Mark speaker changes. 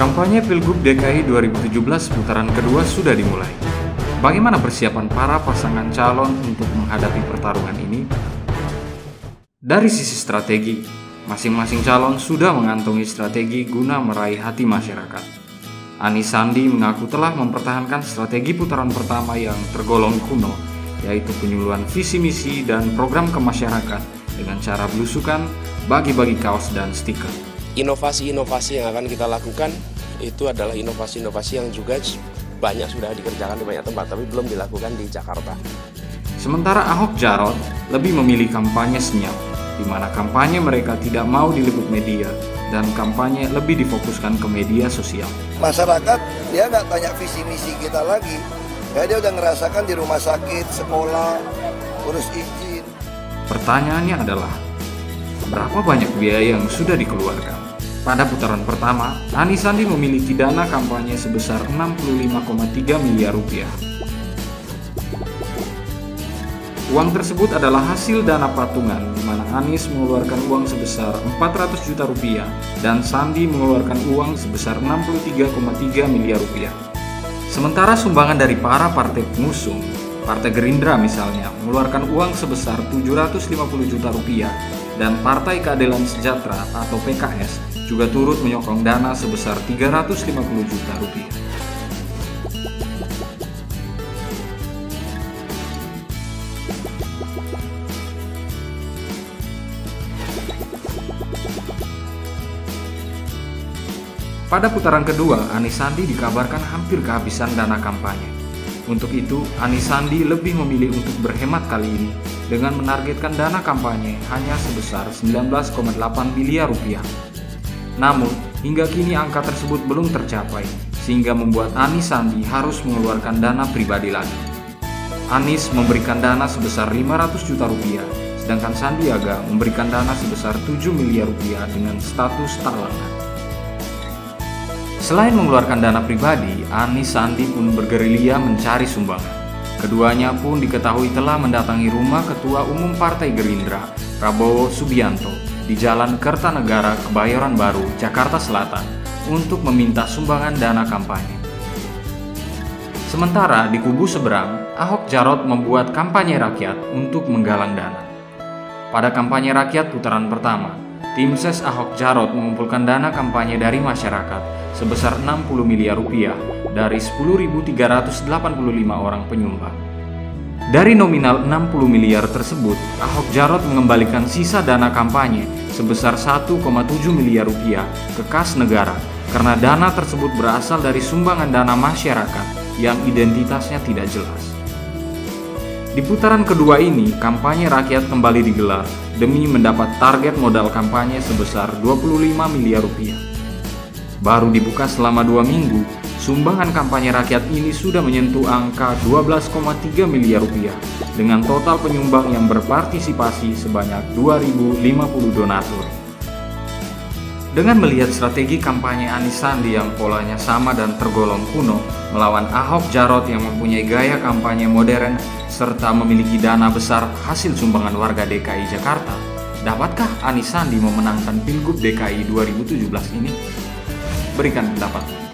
Speaker 1: Kampanye Pilgub DKI 2017 putaran kedua sudah dimulai. Bagaimana persiapan para pasangan calon untuk menghadapi pertarungan ini? Dari sisi strategi, masing-masing calon sudah mengantongi strategi guna meraih hati masyarakat. Anies Sandi mengaku telah mempertahankan strategi putaran pertama yang tergolong kuno, yaitu penyuluhan visi misi dan program ke masyarakat dengan cara belusukan, bagi-bagi kaos dan stiker.
Speaker 2: Inovasi-inovasi yang akan kita lakukan itu adalah inovasi-inovasi yang juga banyak sudah dikerjakan di banyak tempat, tapi belum dilakukan di Jakarta.
Speaker 1: Sementara Ahok Jarot lebih memilih kampanye senyap, di mana kampanye mereka tidak mau diliput media dan kampanye lebih difokuskan ke media sosial.
Speaker 3: Masyarakat dia nggak tanya visi misi kita lagi, ya dia udah ngerasakan di rumah sakit, sekolah, urus izin.
Speaker 1: Pertanyaannya adalah, berapa banyak biaya yang sudah dikeluarkan? Pada putaran pertama, Anies Sandi memiliki dana kampanye sebesar 65,3 miliar rupiah. Uang tersebut adalah hasil dana patungan, di mana Anies mengeluarkan uang sebesar 400 juta rupiah dan Sandi mengeluarkan uang sebesar 63,3 miliar rupiah. Sementara sumbangan dari para partai pengusung, Partai Gerindra misalnya, mengeluarkan uang sebesar 750 juta rupiah dan Partai Keadilan Sejahtera atau PKS juga turut menyokong dana sebesar 350 juta rupiah. Pada putaran kedua, Anies Sandi dikabarkan hampir kehabisan dana kampanye. Untuk itu, Anies Sandi lebih memilih untuk berhemat kali ini dengan menargetkan dana kampanye hanya sebesar 19,8 miliar rupiah. Namun, hingga kini angka tersebut belum tercapai, sehingga membuat Anies Sandi harus mengeluarkan dana pribadi lagi. Anies memberikan dana sebesar 500 juta rupiah, sedangkan Sandiaga memberikan dana sebesar 7 miliar rupiah dengan status talangan. Selain mengeluarkan dana pribadi, Anies Sandi pun bergerilya mencari sumbangan. Keduanya pun diketahui telah mendatangi rumah Ketua Umum Partai Gerindra, Prabowo Subianto, di Jalan Kertanegara, Kebayoran Baru, Jakarta Selatan, untuk meminta sumbangan dana kampanye. Sementara di kubu seberang, Ahok Jarot membuat kampanye rakyat untuk menggalang dana. Pada kampanye rakyat putaran pertama, tim ses Ahok Jarot mengumpulkan dana kampanye dari masyarakat sebesar 60 miliar rupiah dari 10.385 orang penyumbang. Dari nominal 60 miliar tersebut, Ahok Jarot mengembalikan sisa dana kampanye sebesar 1,7 miliar rupiah ke kas negara karena dana tersebut berasal dari sumbangan dana masyarakat yang identitasnya tidak jelas. Di putaran kedua ini, kampanye rakyat kembali digelar demi mendapat target modal kampanye sebesar 25 miliar rupiah. Baru dibuka selama 2 minggu, sumbangan kampanye rakyat ini sudah menyentuh angka 12,3 miliar rupiah dengan total penyumbang yang berpartisipasi sebanyak 2.050 donatur. Dengan melihat strategi kampanye Anies Sandi yang polanya sama dan tergolong kuno melawan Ahok Jarot yang mempunyai gaya kampanye modern serta memiliki dana besar hasil sumbangan warga DKI Jakarta, dapatkah Anies Sandi memenangkan Pilgub DKI 2017 ini? Berikan pendapat.